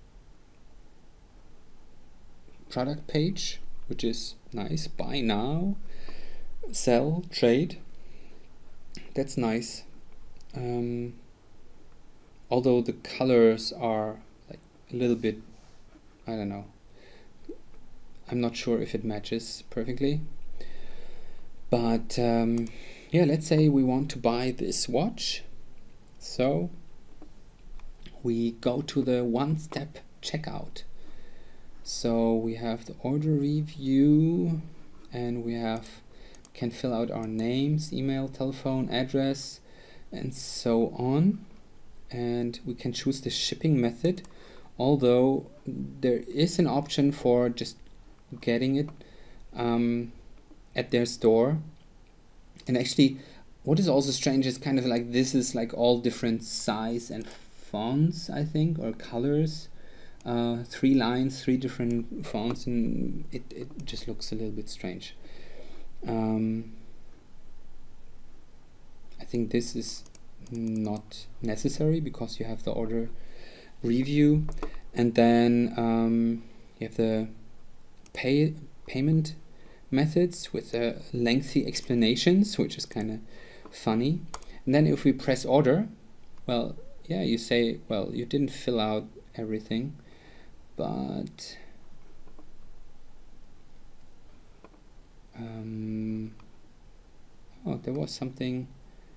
[SPEAKER 1] product page, which is nice. Buy now, sell, trade. That's nice. Um, although the colors are like a little bit, I don't know, I'm not sure if it matches perfectly. But um, yeah, let's say we want to buy this watch. So we go to the one-step checkout. So we have the order review, and we have can fill out our names, email, telephone, address, and so on. And we can choose the shipping method, although there is an option for just getting it um, at their store. And actually, what is also strange is kind of like this is like all different size and fonts, I think, or colors. Uh, three lines, three different fonts, and it, it just looks a little bit strange. Um, I think this is not necessary, because you have the order review, and then um, you have the pay payment methods with the lengthy explanations, which is kind of funny. And then if we press order, well, yeah, you say, well, you didn't fill out everything, but um, oh, there was something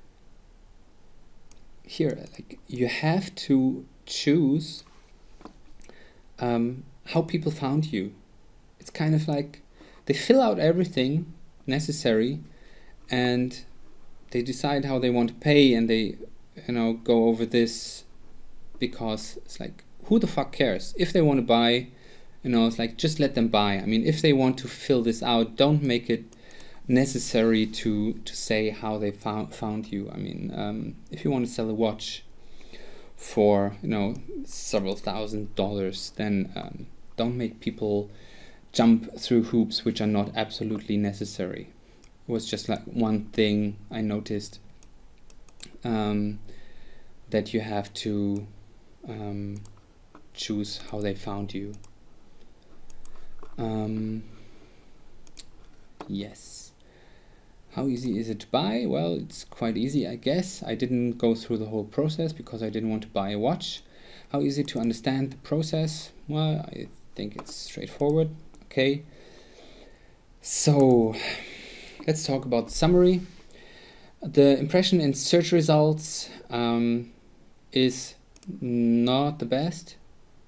[SPEAKER 1] here, like you have to choose um, how people found you. It's kind of like they fill out everything necessary, and they decide how they want to pay, and they, you know, go over this, because it's like, who the fuck cares? If they want to buy, you know, it's like, just let them buy. I mean, if they want to fill this out, don't make it necessary to to say how they found found you. I mean, um, if you want to sell a watch for, you know, several thousand dollars, then um, don't make people jump through hoops which are not absolutely necessary. It was just like one thing I noticed um, that you have to um, choose how they found you. Um, yes. How easy is it to buy? Well, it's quite easy, I guess. I didn't go through the whole process because I didn't want to buy a watch. How easy to understand the process? Well, I think it's straightforward. Okay. So let's talk about the summary. The impression in search results um, is not the best.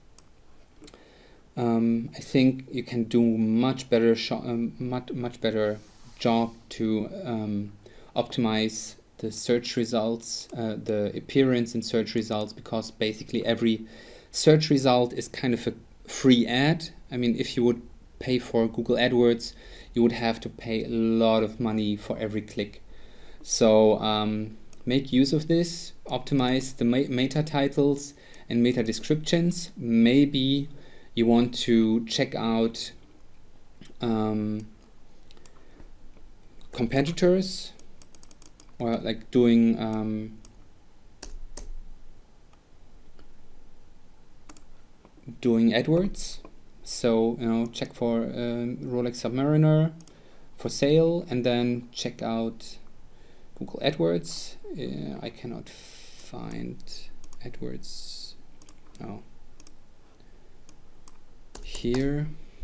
[SPEAKER 1] Um, I think you can do much better, um, much much better job to um, optimize the search results, uh, the appearance in search results, because basically every search result is kind of a free ad. I mean, if you would pay for Google AdWords, you would have to pay a lot of money for every click. So um, make use of this, optimize the meta titles and meta descriptions. Maybe you want to check out um, competitors, or like doing um, doing AdWords. So, you know, check for um, Rolex Submariner for sale, and then check out Google AdWords. Uh, I cannot find AdWords. Oh, here.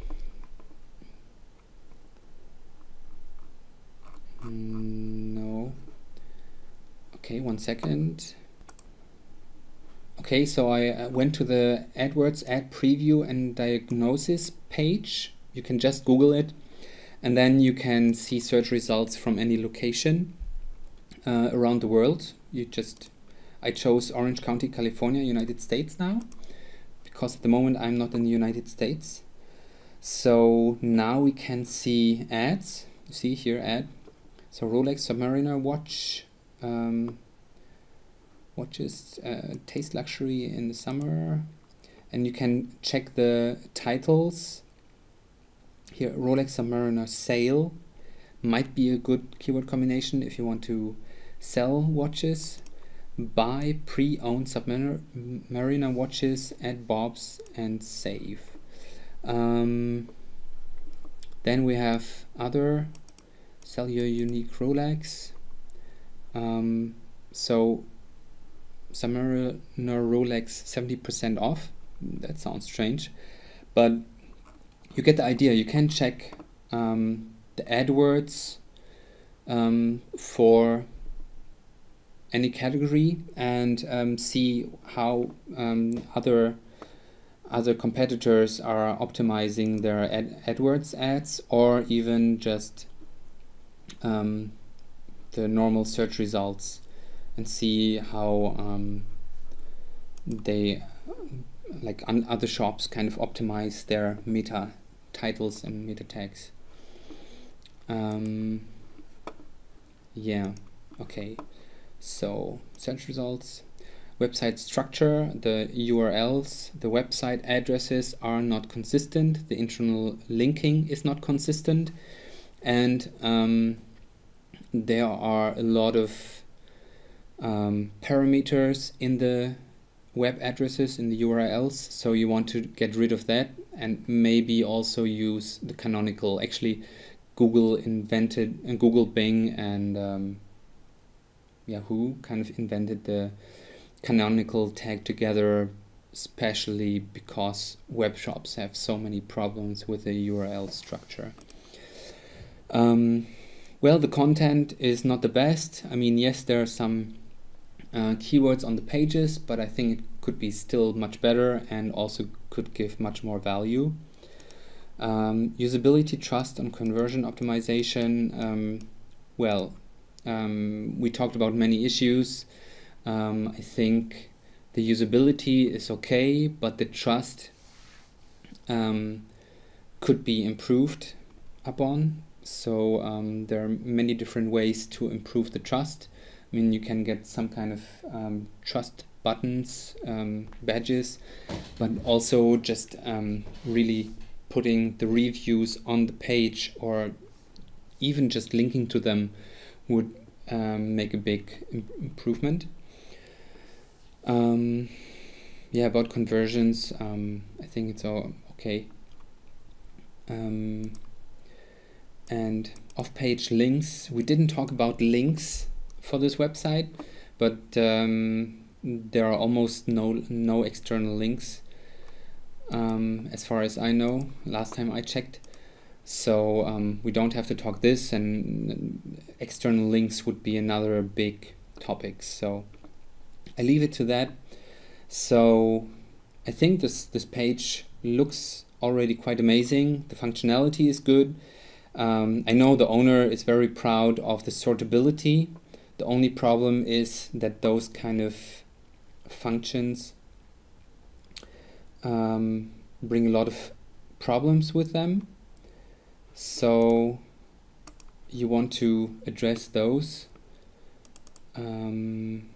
[SPEAKER 1] No. Okay, one second. Okay, so I uh, went to the AdWords ad preview and diagnosis page. You can just Google it, and then you can see search results from any location uh, around the world. You just, I chose Orange County, California, United States now, because at the moment I'm not in the United States. So now we can see ads. You see here ad. So Rolex Submariner watch. Um, watches, uh, taste luxury in the summer, and you can check the titles here. Rolex Submariner sale might be a good keyword combination if you want to sell watches. Buy pre-owned Submariner watches at Bob's and save. Um, then we have other, sell your unique Rolex. Um, so Submariner Rolex seventy percent off. That sounds strange, but you get the idea. You can check um, the AdWords um, for any category and um, see how um, other other competitors are optimizing their ad AdWords ads, or even just um, the normal search results, and see how um, they, like on other shops, kind of optimize their meta titles and meta tags. Um, yeah, okay. So search results, website structure, the U R Ls, the website addresses are not consistent, the internal linking is not consistent, and um, there are a lot of Um, parameters in the web addresses, in the U R Ls, so you want to get rid of that, and maybe also use the canonical. Actually, Google invented, uh, Google, Bing, and um, Yahoo kind of invented the canonical tag together, especially because web shops have so many problems with the U R L structure. Um, well, the content is not the best. I mean, yes, there are some Uh, keywords on the pages, but I think it could be still much better and also could give much more value. Um, usability, trust, and conversion optimization. Um, well, um, we talked about many issues. Um, I think the usability is okay, but the trust um, could be improved upon. So um, there are many different ways to improve the trust. I mean, you can get some kind of um, trust buttons, um, badges, but also just um, really putting the reviews on the page, or even just linking to them, would um, make a big im improvement. Um, yeah, about conversions, um, I think it's all okay. Um, and off-page links, we didn't talk about links for this website, but um, there are almost no no external links um, as far as I know, last time I checked. So um, we don't have to talk this, and external links would be another big topic. So I leave it to that. So I think this this page looks already quite amazing. The functionality is good. Um, I know the owner is very proud of the sortability. The only problem is that those kind of functions um, bring a lot of problems with them. So you want to address those. Um,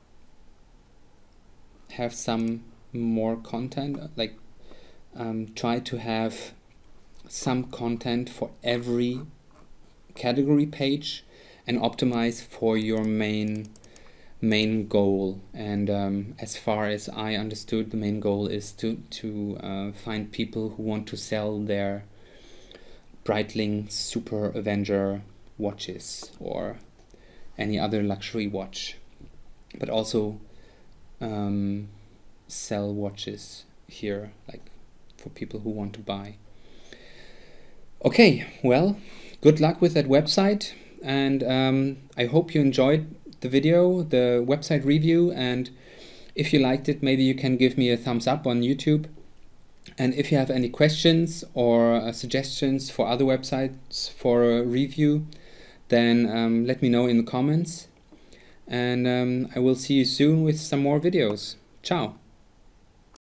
[SPEAKER 1] have some more content, like um, try to have some content for every category page and optimize for your main main goal. And um, as far as I understood, the main goal is to to uh, find people who want to sell their Breitling Super Avenger watches or any other luxury watch, but also um, sell watches here, like for people who want to buy. Okay, well, good luck with that website, and um, I hope you enjoyed the video, the website review, and if you liked it, maybe you can give me a thumbs up on YouTube. And if you have any questions or uh, suggestions for other websites for a review, then um, let me know in the comments, and um, I will see you soon with some more videos. Ciao!